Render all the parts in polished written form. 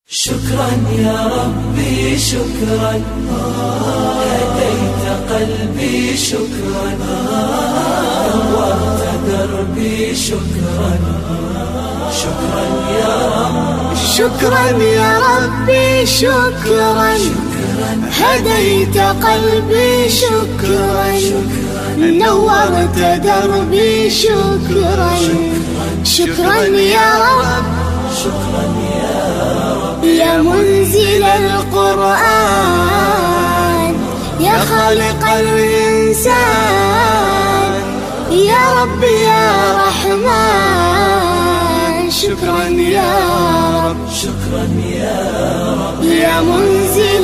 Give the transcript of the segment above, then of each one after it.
شكرا يا ربي شكرا، هديت قلبي شكرا، نورت دربي شكرا. شكرا يا رب، شكرا يا ربي شكرا، هديت قلبي شكرا، نورت دربي شكرا. شكرا يا رب، شكرا يا رب، يا منزل القرآن، يا خالق الإنسان، يا رب يا رحمن. شكرا يا رب، شكرا يا رب، يا منزل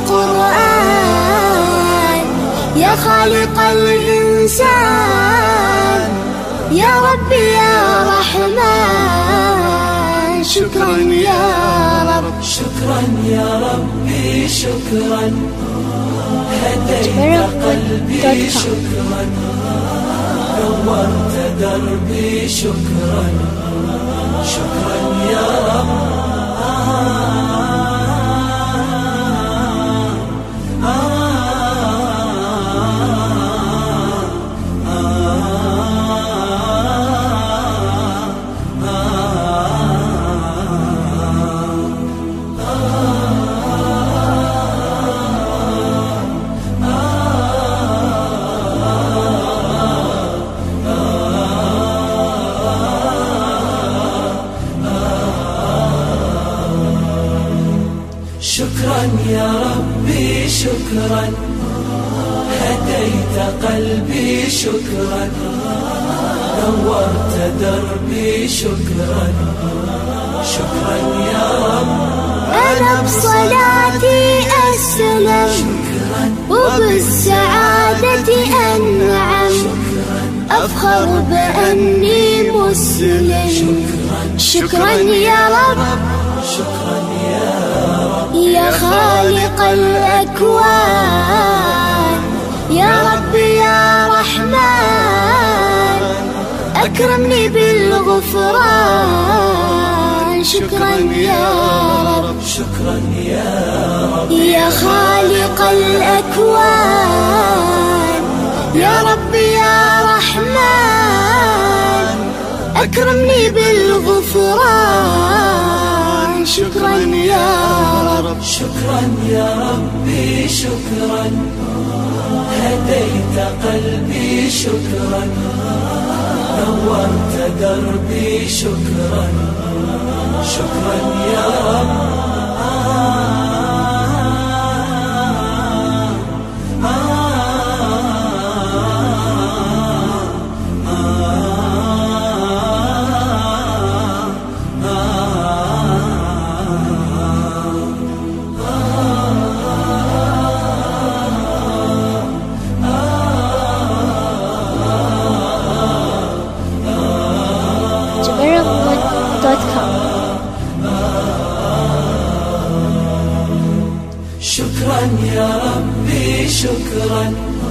القرآن، يا خالق الإنسان، يا رب يا رحمن. شكرا يا رب، شكرا يا ربي شكرا، هديت قلبي شكرا، نورت دربي شكرا. شكرا يا رب، شكرا يا ربي شكرا، هديت قلبي شكرا، نورت دربي شكرا. شكرا يا رب، أنا بصلاتي أسلم، وبالسعادة أنعم، أفخر بأني مسلم. شكرا يا رب، شكرا يا رب، يا خالق الأكوان، يا رب يا رحمن، أكرمني بالغفران. شكرا يا رب، شكرا يا رب، يا خالق الأكوان، يا رب يا رحمن، أكرمني بالغفران. شكرا يا رب، شكرا يا ربي شكرا، هديت قلبي شكرا، نورت دربي شكرا. شكرا يا رب، شكرا يا ربي شكرا،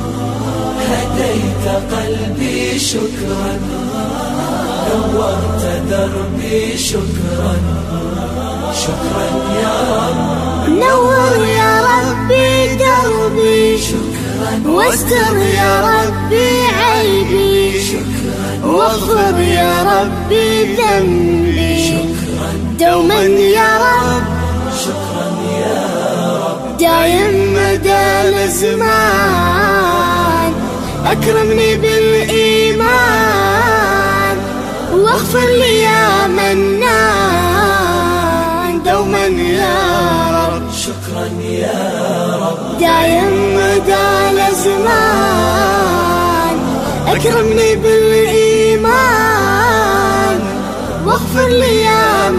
هديت قلبي شكرا، نورت دربي شكرا. شكرا يا رب، نور يا ربي دربي، واستر يا ربي عيبي، واغفر يا ربي ذنبي دوما يا رب. شكرا يا رب، دايم مدى الزمان، أكرمني بالإيمان، واغفر لي يا منان دوما يا رب. شكرا يا رب، دايم مدى الزمان، أكرمني بالإيمان، واغفر لي يا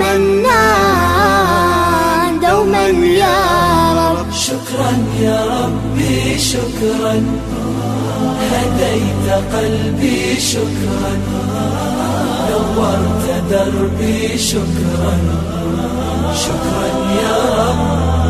منان دوما يا رب. شكرا يا ربي شكرا، هديت قلبي شكرا، نورت دربي شكرا. شكرا يا رب،